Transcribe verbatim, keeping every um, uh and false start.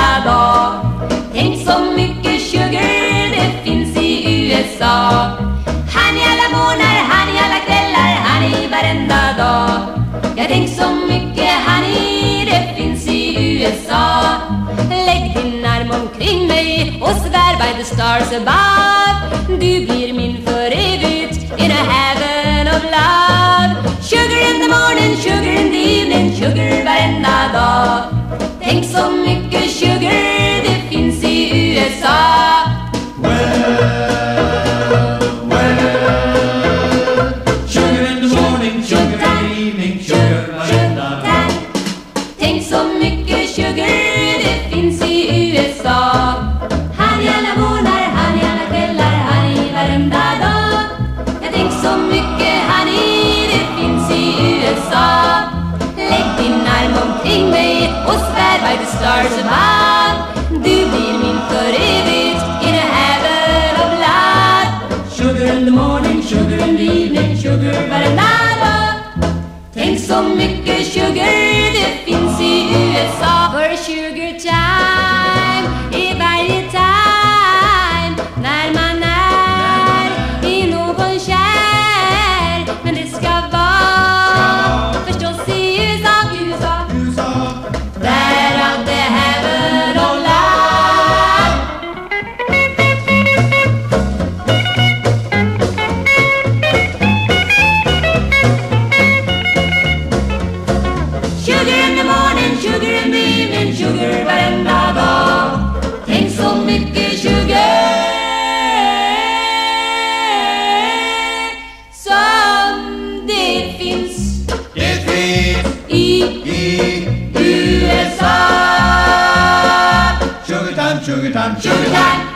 varenda dag. Tänk så mycket sugar det finns i U S A. Han i alla månader, han i alla kvällar, han i varenda dag. Jag tänk så mycket honey det finns i U S A. Lägg din arm omkring mig och svär by the stars above. Du blir min för evigt in a heaven of love. Sugar in the morning, sugar in the evening, sugar varenda dag. Tänk så mycket sugar det finns i U S A. Well, well, sugar in the morning, sugar in the evening, sugar varenda dag. Tänk så mycket sugar det finns i U S A. Han i alla månader, han i alla kvällar, han i varenda dag. Jag tänk så mycket honey det finns i U S A. Lägg din arm omkring mig och svär by the stars above. Du blir min för evigt in a heaven of love. Sugar in the morning, sugar in the evening, sugar Varenda dag. Tänk så mycket sugar det finns i U S A. För sugar time är varje time när man är i någon kär. Men det ska vara förstås i U S A, U S A, U S A. där allt är heaven of love. Sugar in the morning, sugar in the evening, sugar varenda dag. Tänk så mycket sugar som det finns Det finns i i U S A. sugar time, sugar time, Sugar time.